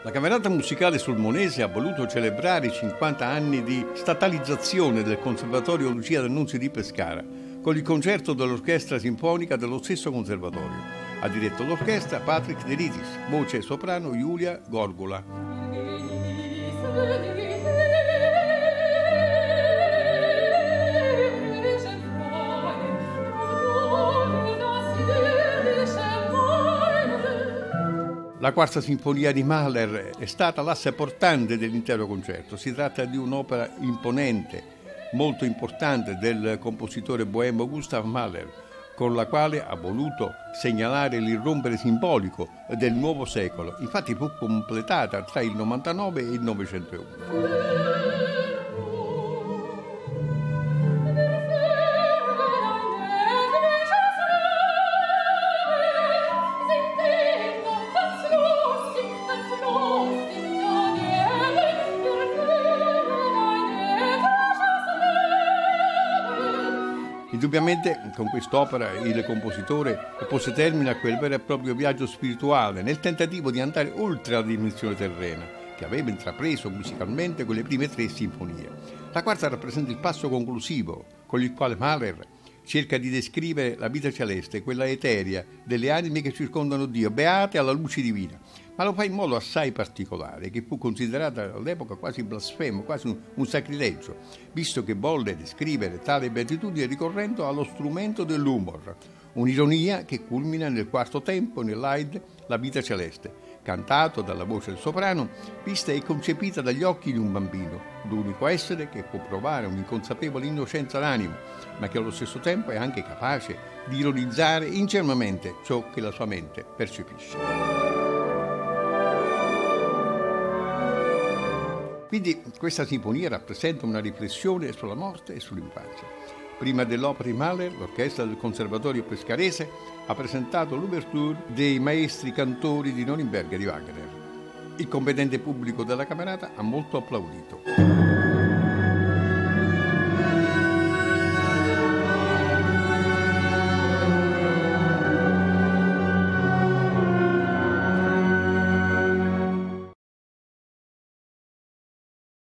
La Camerata Musicale Sulmonese ha voluto celebrare i 50 anni di statalizzazione del Conservatorio Lucia D'Annunzio di Pescara con il concerto dell'Orchestra Sinfonica dello stesso conservatorio. Ha diretto l'orchestra Patrick De Ritis, voce soprano Giulia Gorgola. La quarta sinfonia di Mahler è stata l'asse portante dell'intero concerto. Si tratta di un'opera imponente, molto importante del compositore boemo Gustav Mahler, con la quale ha voluto segnalare l'irrompere simbolico del nuovo secolo. Infatti fu completata tra il 99 e il 901. Indubbiamente con quest'opera il compositore pose termine a quel vero e proprio viaggio spirituale nel tentativo di andare oltre la dimensione terrena che aveva intrapreso musicalmente con le prime 3 sinfonie. La quarta rappresenta il passo conclusivo con il quale Mahler cerca di descrivere la vita celeste, quella eterea delle anime che circondano Dio, beate alla luce divina, ma lo fa in modo assai particolare, che fu considerata all'epoca quasi blasfemo, quasi un sacrilegio, visto che volle descrivere tale beatitudine ricorrendo allo strumento dell'humor, un'ironia che culmina nel quarto tempo nell'Aid La vita celeste, cantato dalla voce del soprano, vista e concepita dagli occhi di un bambino, l'unico essere che può provare un'inconsapevole innocenza d'animo, ma che allo stesso tempo è anche capace di ironizzare ingenuamente ciò che la sua mente percepisce. Quindi questa sinfonia rappresenta una riflessione sulla morte e sull'infanzia. Prima dell'opera di Mahler, l'orchestra del Conservatorio Pescarese ha presentato l'ouverture dei maestri cantori di Norimberga di Wagner. Il competente pubblico della Camerata ha molto applaudito.